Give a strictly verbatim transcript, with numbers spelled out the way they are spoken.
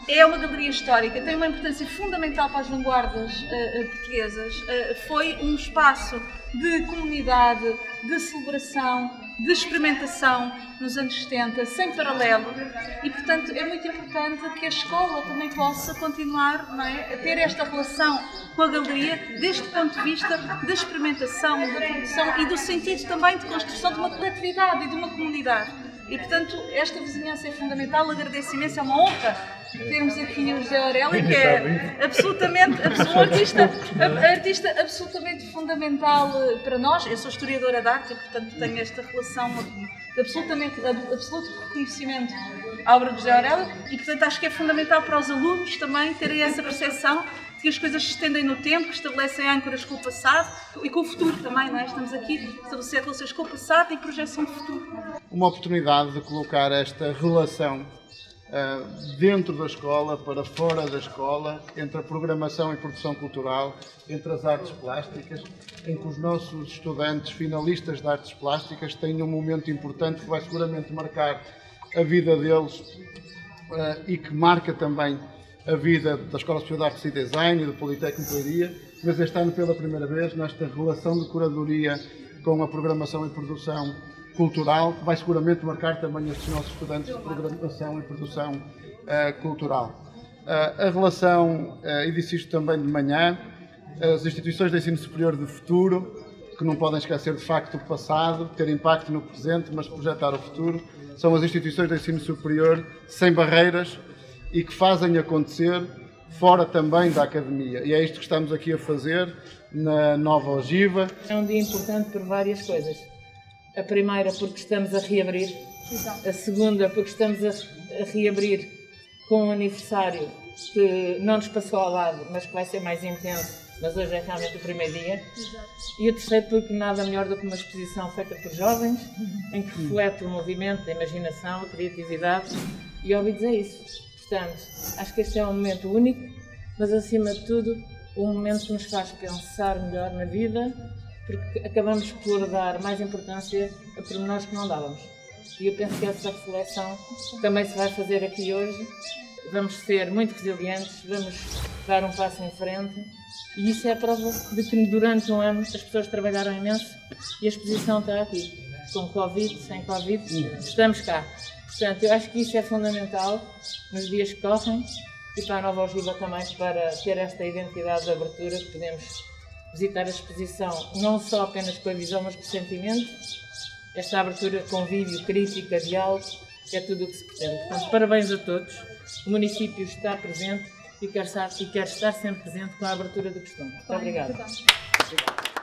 é uma galeria histórica, tem uma importância fundamental para as vanguardas uh, portuguesas. Uh, foi um espaço de comunidade, de celebração, de experimentação nos anos setenta, sem paralelo, e portanto é muito importante que a escola também possa continuar, não é, a ter esta relação com a galeria, deste ponto de vista da experimentação, da produção e do sentido também de construção de uma coletividade e de uma comunidade. E, portanto, esta vizinhança é fundamental. Agradeço imenso, é uma honra termos aqui o José Aurélia, que é absolutamente, um artista, artista absolutamente fundamental para nós. Eu sou historiadora de arte e, portanto, tenho esta relação de absolutamente, absoluto reconhecimento à obra de José Aurélia e, portanto, acho que é fundamental para os alunos também terem essa percepção de que as coisas se estendem no tempo, que estabelecem âncoras com o passado e com o futuro também, não é? Estamos aqui a estabelecer relações com o passado e projeção de futuro. Uma oportunidade de colocar esta relação uh, dentro da escola, para fora da escola, entre a programação e produção cultural, entre as artes plásticas, em que os nossos estudantes finalistas de artes plásticas têm um momento importante que vai seguramente marcar a vida deles uh, e que marca também a vida da Escola Superior de Artes e Design e do Politécnico de Leiria, mas este ano pela primeira vez nesta relação de curadoria com a programação e produção cultural, que vai seguramente marcar também estes nossos estudantes de programação e produção uh, cultural. Uh, a relação, uh, e disse isto também de manhã, as instituições de ensino superior de futuro, que não podem esquecer de facto o passado, ter impacto no presente, mas projetar o futuro, são as instituições de ensino superior sem barreiras e que fazem acontecer fora também da academia. E é isto que estamos aqui a fazer na nova ogiva. É um dia importante por várias coisas. A primeira porque estamos a reabrir, a segunda porque estamos a, a reabrir com um aniversário que não nos passou ao lado, mas que vai ser mais intenso, mas hoje é realmente o primeiro dia. E o terceiro porque nada melhor do que uma exposição feita por jovens, em que reflete o movimento, a imaginação, a criatividade, e ouvi-vos é isso. Portanto, acho que este é um momento único, mas acima de tudo, um momento que nos faz pensar melhor na vida, porque acabamos por dar mais importância a pormenores que não dávamos. E eu penso que essa reflexão também se vai fazer aqui hoje. Vamos ser muito resilientes, vamos dar um passo em frente, e isso é a prova de que durante um ano as pessoas trabalharam imenso e a exposição está aqui. Com Covid, sem Covid, estamos cá. Portanto, eu acho que isso é fundamental nos dias que correm e para a nova ogiva também, para ter esta identidade de abertura, que podemos visitar a exposição não só apenas com a visão, mas com o sentimento. Esta abertura, convívio, crítica, diálogo, é tudo o que se pretende. Portanto, parabéns a todos. O município está presente e quer estar, e quer estar sempre presente com a abertura do costume. Muito obrigada.